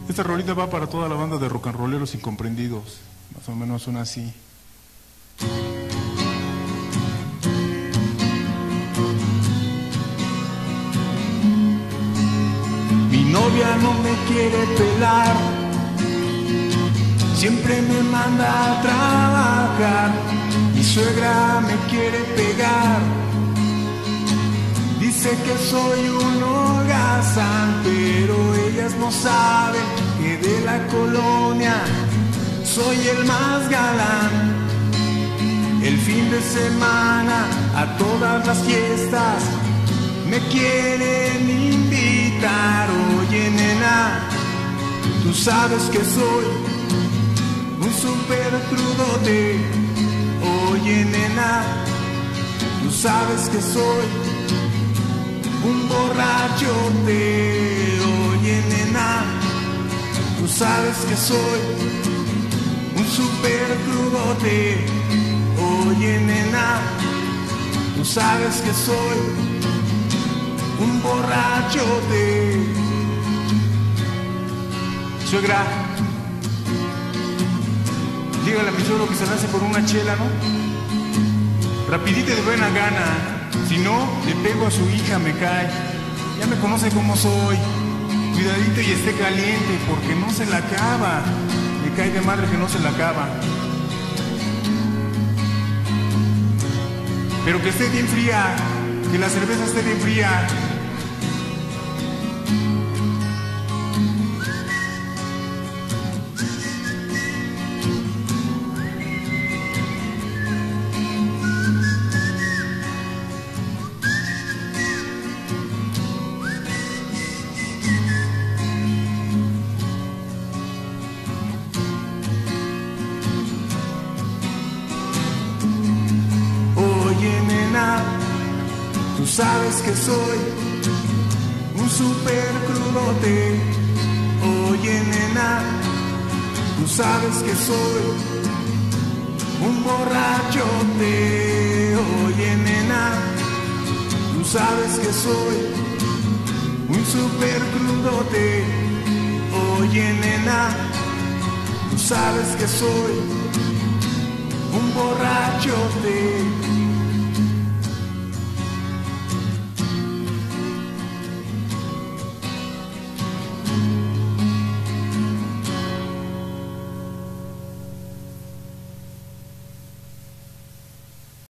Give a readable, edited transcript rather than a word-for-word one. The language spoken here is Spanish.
Esta rolita va para toda la banda de rock and rolleros incomprendidos. Más o menos suena así. Mi novia no me quiere pelar, siempre me manda a trabajar. Mi suegra me quiere pegar, dice que soy un holgazán, pero ellas no saben que de la colonia soy el más galán. El fin de semana a todas las fiestas me quieren invitar. Oye nena, tú sabes que soy un super crudote. Oye nena, tú sabes que soy un borrachote. Oye nena, tú sabes que soy un super crudote. Oye nena, tú sabes que soy un borrachote. Suegra, dígale a mi suegro que se lance por una chela, ¿no? Rapidita y de buena gana. Si no, le pego a su hija, me cae. Ya me conoce cómo soy. Cuidadito y esté caliente, porque no se la acaba. Me cae de madre que no se la acaba. Pero que esté bien fría, que la cerveza esté bien fría. Tú sabes que soy un super crudote. Oye nena, tú sabes que soy un borrachote. Oye nena, tú sabes que soy un super crudote. Oye nena, tú sabes que soy un borrachote.